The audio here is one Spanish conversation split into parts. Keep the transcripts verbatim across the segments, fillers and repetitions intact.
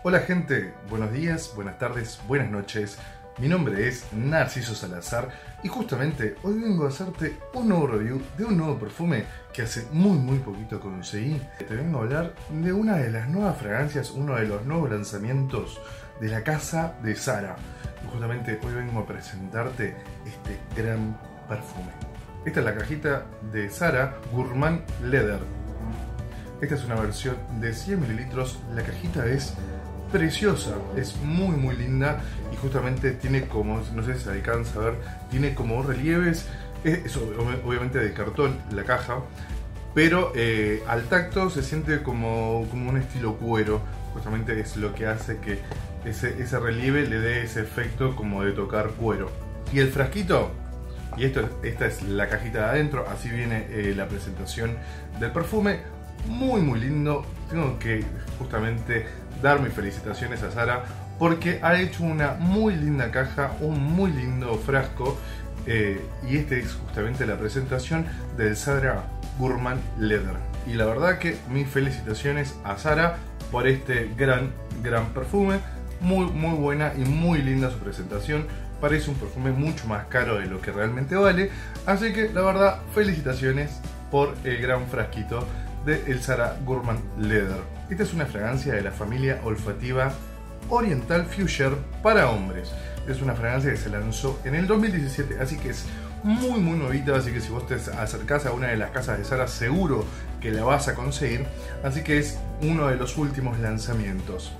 Hola gente, buenos días, buenas tardes, buenas noches. Mi nombre es Narciso Salazar y justamente hoy vengo a hacerte un nuevo review de un nuevo perfume que hace muy muy poquito conseguí. Te vengo a hablar de una de las nuevas fragancias, uno de los nuevos lanzamientos de la casa de Zara. Y justamente hoy vengo a presentarte este gran perfume. Esta es la cajita de Zara Gourmand Leather. Esta es una versión de cien mililitros, la cajita es preciosa, es muy muy linda y justamente tiene como, no sé si se alcanza a ver, tiene como relieves, es, es obviamente de cartón la caja, pero eh, al tacto se siente como, como un estilo cuero, justamente es lo que hace que ese, ese relieve le dé ese efecto como de tocar cuero. Y el frasquito, y esto, esta es la cajita de adentro, así viene eh, la presentación del perfume, muy muy lindo. Tengo que justamente dar mis felicitaciones a Zara porque ha hecho una muy linda caja, un muy lindo frasco, eh, y este es justamente la presentación del Zara Gourmand Leather. Y la verdad que mis felicitaciones a Zara por este gran gran perfume, muy muy buena y muy linda su presentación. Parece un perfume mucho más caro de lo que realmente vale, así que la verdad felicitaciones por el gran frasquito de el Zara Gourmand Leather. Esta es una fragancia de la familia olfativa Oriental Fuchsia para hombres. Es una fragancia que se lanzó en el dos mil diecisiete, así que es muy muy nuevita, así que si vos te acercás a una de las casas de Zara seguro que la vas a conseguir, así que es uno de los últimos lanzamientos.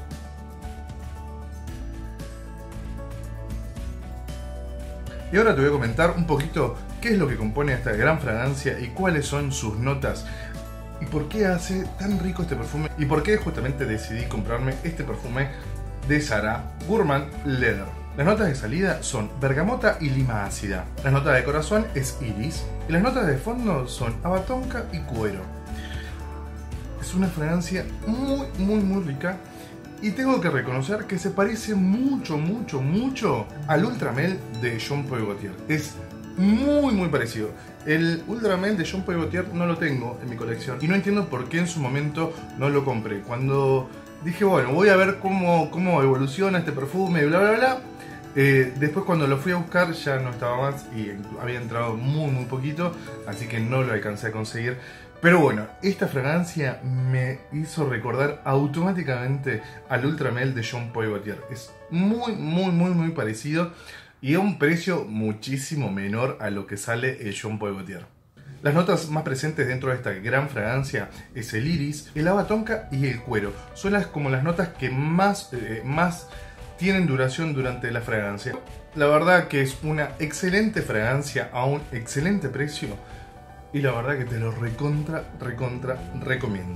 Y ahora te voy a comentar un poquito qué es lo que compone esta gran fragancia y cuáles son sus notas. Y por qué hace tan rico este perfume y por qué justamente decidí comprarme este perfume de Zara Gourmand Leather. Las notas de salida son bergamota y lima ácida. Las notas de corazón es iris. Y las notas de fondo son abatonca y cuero. Es una fragancia muy muy muy rica. Y tengo que reconocer que se parece mucho mucho mucho al Ultramel de Jean Paul Gaultier. Es muy muy parecido. El Ultramel de Jean Paul Gaultier no lo tengo en mi colección y no entiendo por qué en su momento no lo compré. Cuando dije, bueno, voy a ver cómo, cómo evoluciona este perfume, bla bla bla, eh, después cuando lo fui a buscar ya no estaba más y había entrado muy muy poquito, así que no lo alcancé a conseguir. Pero bueno, esta fragancia me hizo recordar automáticamente al Ultramel de Jean Paul Gaultier. Es muy muy muy muy parecido y a un precio muchísimo menor a lo que sale el Jean Paul Gaultier. Las notas más presentes dentro de esta gran fragancia es el iris, el abatonca y el cuero. Son las, como las notas que más, eh, más tienen duración durante la fragancia. La verdad que es una excelente fragancia a un excelente precio y la verdad que te lo recontra, recontra recomiendo.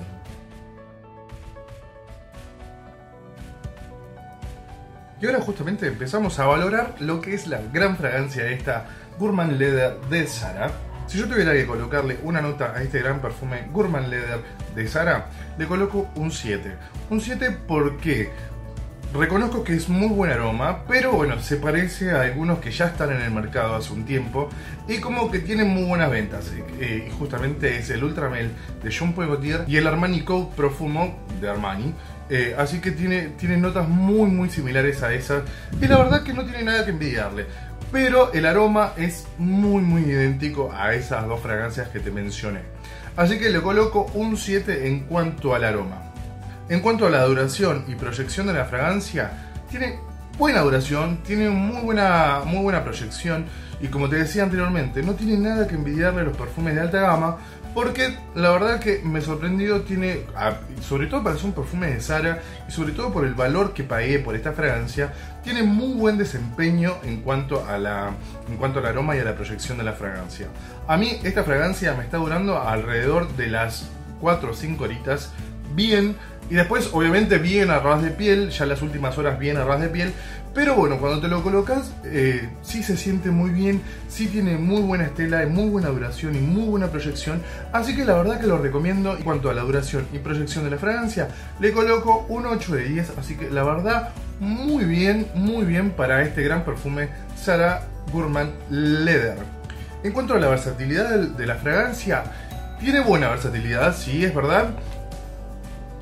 Y ahora justamente empezamos a valorar lo que es la gran fragancia de esta Gourmand Leather de Zara. Si yo tuviera que colocarle una nota a este gran perfume Gourmand Leather de Zara, le coloco un siete. Un siete porque reconozco que es muy buen aroma, pero bueno, se parece a algunos que ya están en el mercado hace un tiempo y como que tienen muy buenas ventas. Eh, justamente es el Ultramel de Jean Paul Gaultier y el Armani Code Profumo de Armani. Eh, así que tiene, tiene notas muy muy similares a esas y la verdad que no tiene nada que envidiarle, pero el aroma es muy muy idéntico a esas dos fragancias que te mencioné, así que le coloco un siete en cuanto al aroma. En cuanto a la duración y proyección de la fragancia, tiene buena duración, tiene muy buena, muy buena proyección y como te decía anteriormente, no tiene nada que envidiarle a los perfumes de alta gama, porque la verdad que me sorprendió, tiene, sobre todo para ser un perfume de Zara y sobre todo por el valor que pagué por esta fragancia, tiene muy buen desempeño en cuanto a la, en cuanto al aroma y a la proyección de la fragancia. A mí esta fragancia me está durando alrededor de las cuatro o cinco horitas bien, y después obviamente bien a ras de piel, ya las últimas horas bien a ras de piel, pero bueno, cuando te lo colocas eh, sí se siente muy bien, sí tiene muy buena estela, muy buena duración y muy buena proyección, así que la verdad que lo recomiendo. En cuanto a la duración y proyección de la fragancia, le coloco un ocho de diez, así que la verdad muy bien, muy bien para este gran perfume Zara Gourmand Leather. En cuanto a la versatilidad de la fragancia, tiene buena versatilidad, sí, es verdad.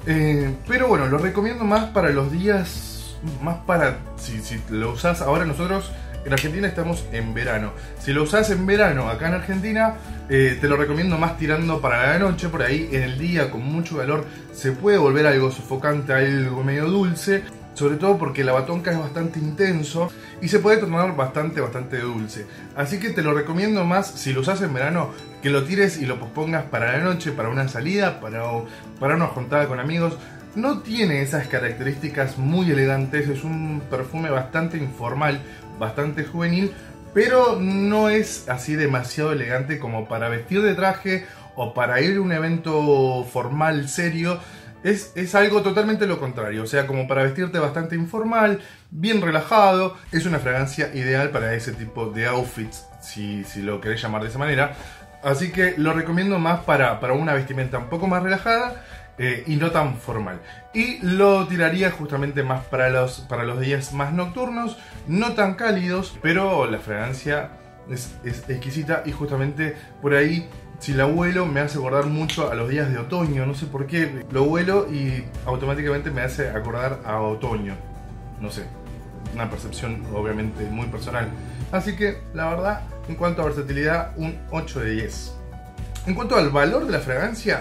Eh, pero bueno, lo recomiendo más para los días, más para, si, si lo usás, ahora nosotros en Argentina estamos en verano. Si lo usás en verano acá en Argentina, eh, te lo recomiendo más tirando para la noche. Por ahí en el día con mucho calor se puede volver algo sofocante, algo medio dulce. Sobre todo porque la batonca es bastante intenso y se puede tornar bastante, bastante dulce. Así que te lo recomiendo más, si lo usas en verano, que lo tires y lo pospongas para la noche, para una salida, para, para una juntada con amigos. No tiene esas características muy elegantes, es un perfume bastante informal, bastante juvenil, pero no es así demasiado elegante como para vestir de traje o para ir a un evento formal, serio. Es, es algo totalmente lo contrario, o sea, como para vestirte bastante informal, bien relajado. Es una fragancia ideal para ese tipo de outfits, si, si lo querés llamar de esa manera. Así que lo recomiendo más para, para una vestimenta un poco más relajada eh, y no tan formal. Y lo tiraría justamente más para los, para los días más nocturnos, no tan cálidos, pero la fragancia es, es exquisita y justamente por ahí... Si la huelo me hace acordar mucho a los días de otoño, no sé por qué. Lo huelo y automáticamente me hace acordar a otoño. No sé, una percepción obviamente muy personal. Así que la verdad, en cuanto a versatilidad, un ocho de diez. En cuanto al valor de la fragancia,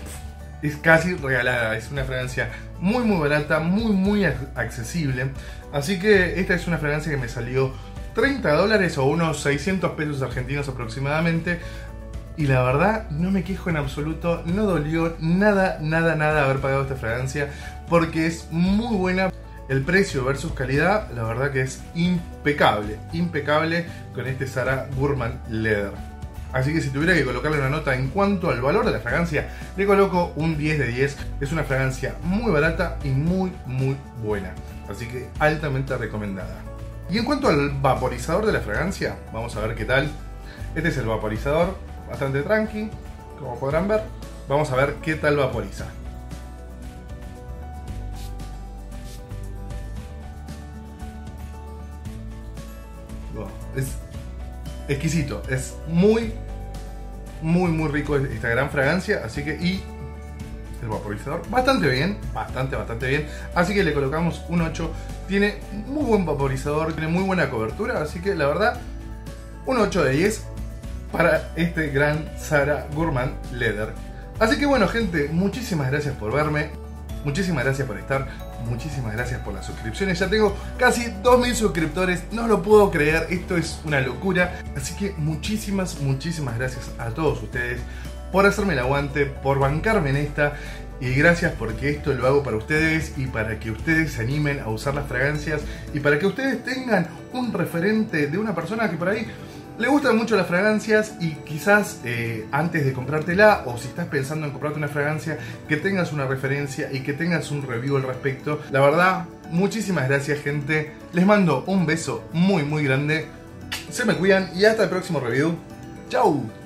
es casi regalada. Es una fragancia muy muy barata, muy muy accesible. Así que esta es una fragancia que me salió treinta dólares o unos seiscientos pesos argentinos aproximadamente. Y la verdad, no me quejo en absoluto, no dolió nada, nada, nada haber pagado esta fragancia, porque es muy buena. El precio versus calidad, la verdad que es impecable, impecable con este Zara Gourmand Leather. Así que si tuviera que colocarle una nota en cuanto al valor de la fragancia, le coloco un diez de diez. Es una fragancia muy barata y muy, muy buena. Así que altamente recomendada. Y en cuanto al vaporizador de la fragancia, vamos a ver qué tal. Este es el vaporizador. Bastante tranqui, como podrán ver. Vamos a ver qué tal vaporiza. Wow, es exquisito, es muy, muy, muy rico esta gran fragancia. Así que, y el vaporizador, bastante bien, bastante, bastante bien. Así que le colocamos un ocho. Tiene muy buen vaporizador, tiene muy buena cobertura. Así que la verdad, un ocho de diez. Para este gran Zara Gourmand Leather. Así que bueno gente, muchísimas gracias por verme, muchísimas gracias por estar, muchísimas gracias por las suscripciones. Ya tengo casi dos mil suscriptores, no lo puedo creer, esto es una locura. Así que muchísimas, muchísimas gracias a todos ustedes por hacerme el aguante, por bancarme en esta. Y gracias porque esto lo hago para ustedes y para que ustedes se animen a usar las fragancias y para que ustedes tengan un referente de una persona que por ahí le gustan mucho las fragancias y quizás eh, antes de comprártela, o si estás pensando en comprarte una fragancia, que tengas una referencia y que tengas un review al respecto. La verdad, muchísimas gracias gente. Les mando un beso muy muy grande. Se me cuidan y hasta el próximo review. Chau.